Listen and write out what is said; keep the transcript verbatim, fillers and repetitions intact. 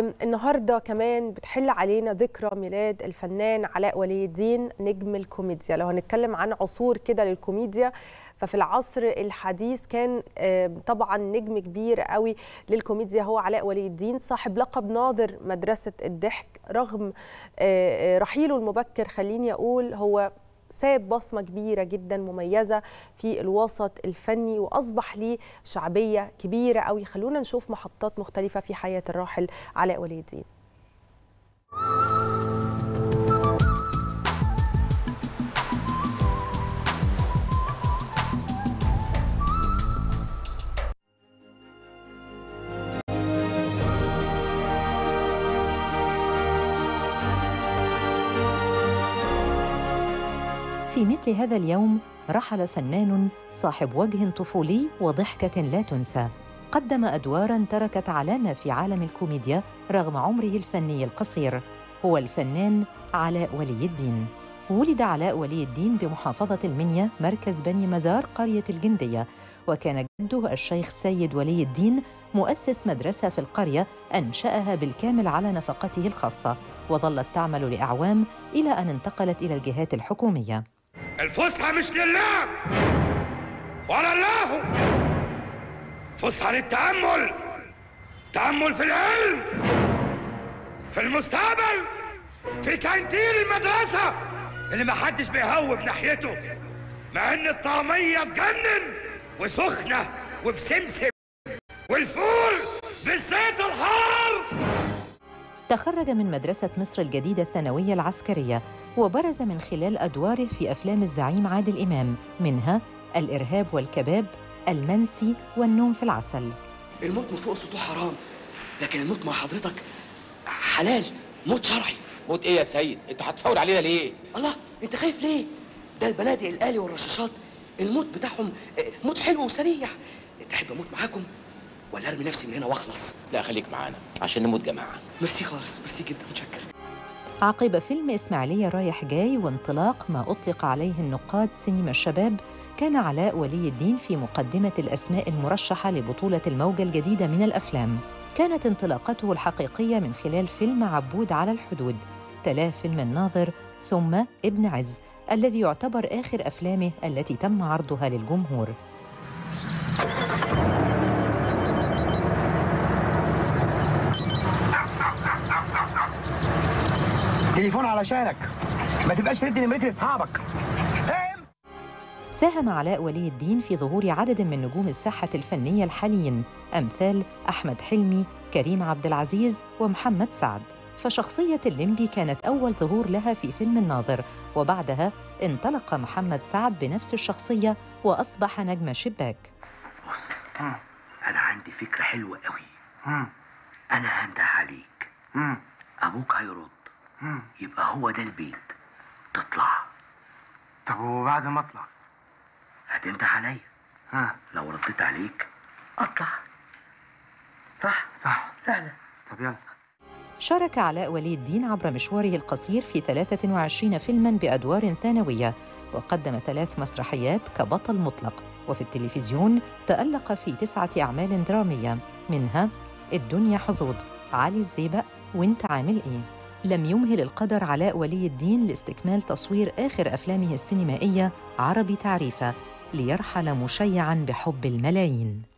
النهارده كمان بتحل علينا ذكرى ميلاد الفنان علاء ولي الدين نجم الكوميديا. لو هنتكلم عن عصور كده للكوميديا، ففي العصر الحديث كان طبعا نجم كبير قوي للكوميديا هو علاء ولي الدين، صاحب لقب ناظر مدرسة الضحك. رغم رحيله المبكر خليني أقول هو ساب بصمة كبيرة جدا مميزة في الوسط الفني، وأصبح ليه شعبية كبيرة قوي. خلونا نشوف محطات مختلفة في حياة الراحل علاء ولي الدين. في مثل هذا اليوم رحل فنان صاحب وجه طفولي وضحكة لا تنسى. قدم أدواراً تركت علامة في عالم الكوميديا رغم عمره الفني القصير. هو الفنان علاء ولي الدين. ولد علاء ولي الدين بمحافظة المنيا مركز بني مزار قرية الجندية، وكان جده الشيخ سيد ولي الدين مؤسس مدرسة في القرية أنشأها بالكامل على نفقته الخاصة، وظلت تعمل لأعوام إلى أن انتقلت إلى الجهات الحكومية. الفسحة مش لله ولا الله، فسحة للتأمل، تأمل في العلم، في المستقبل، في كانتين المدرسة اللي محدش بيهوب ناحيته، مع ان الطعمية تجنن وسخنة وبسمسم والفول بالزيت الحار. تخرج من مدرسة مصر الجديدة الثانوية العسكرية، وبرز من خلال أدواره في أفلام الزعيم عادل إمام، منها الإرهاب والكباب، المنسي، والنوم في العسل. الموت من فوق السطوح حرام، لكن الموت مع حضرتك حلال، موت شرعي. موت ايه يا سيد؟ انت هتفاول علينا ليه؟ الله، انت خايف ليه؟ ده البنادق الآلي والرشاشات الموت بتاعهم موت حلو وسريع. تحب اموت معاكم ولا ارمي نفسي من هنا واخلص؟ لا خليك معانا عشان نموت جماعه. ميرسي خالص، ميرسي جدا، متشكر. عقب فيلم إسماعيلية رايح جاي وانطلاق ما أطلق عليه النقاد سينما الشباب، كان علاء ولي الدين في مقدمة الأسماء المرشحة لبطولة الموجة الجديدة من الأفلام. كانت انطلاقته الحقيقية من خلال فيلم عبود على الحدود، تلاه فيلم الناظر، ثم ابن عز الذي يعتبر آخر أفلامه التي تم عرضها للجمهور. تليفون علشانك، ما تبقاش تدي نمرتي لاصحابك، فاهم؟ ساهم علاء ولي الدين في ظهور عدد من نجوم الساحة الفنية الحاليين، أمثال أحمد حلمي، كريم عبد العزيز، ومحمد سعد. فشخصية الليمبي كانت أول ظهور لها في فيلم الناظر، وبعدها انطلق محمد سعد بنفس الشخصية وأصبح نجم شباك. بص، أنا عندي فكرة حلوة قوي. أنا هنده عليك، أبوك هيرد، يبقى هو ده البيت، تطلع. طب وبعد ما اطلع هتنده عليا، ها لو رديت عليك اطلع. صح صح سهله. طب يلا. شارك علاء ولي الدين عبر مشواره القصير في ثلاثة وعشرين فيلماً بأدوار ثانوية، وقدم ثلاث مسرحيات كبطل مطلق، وفي التلفزيون تألق في تسعة أعمال درامية، منها الدنيا حظوظ، علي الزيبق، وانت عامل ايه. لم يمهل القدر علاء ولي الدين لاستكمال تصوير آخر أفلامه السينمائية عربي تعريفة، ليرحل مشيعاً بحب الملايين.